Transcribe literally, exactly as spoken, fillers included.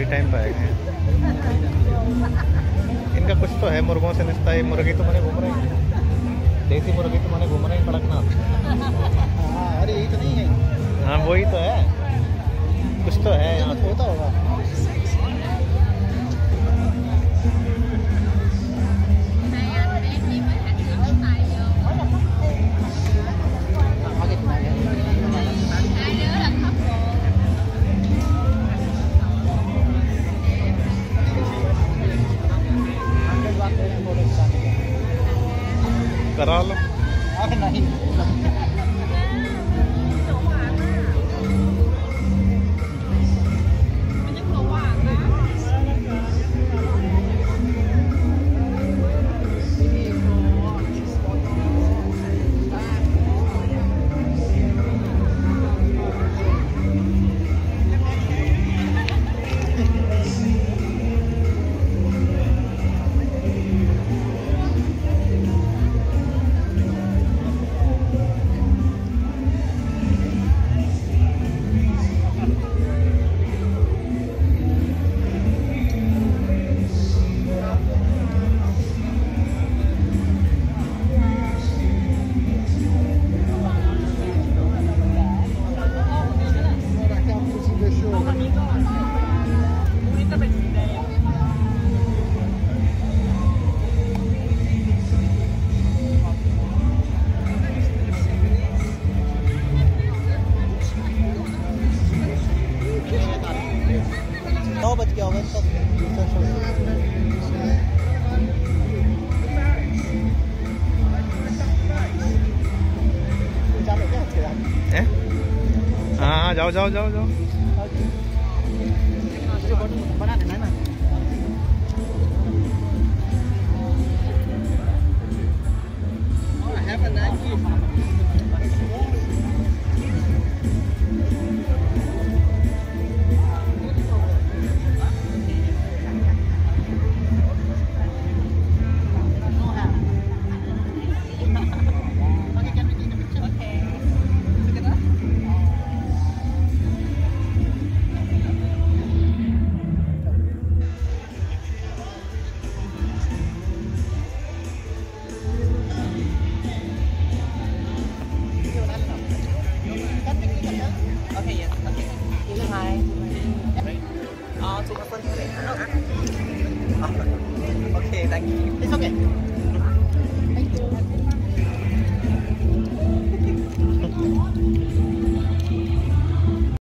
वही टाइम पे आएंगे। इनका कुछ तो है, मुर्गों से निस्ता है। मुर्गी तो मैंने घूम रहे हैं, देसी मुर्गी तो मैंने घूम रहे हैं कड़कनाथ। अरे यही तो नहीं है। हाँ वही तो है, कुछ तो है यहाँ होता होगा। करा लो। नहीं नौ बज गया होगा सब। हाँ जाओ जाओ जाओ जाओ। बना देना ना। Okay, yes. Okay. Hi. Uh, to the front today. Okay, thank you. It's okay. Thank you.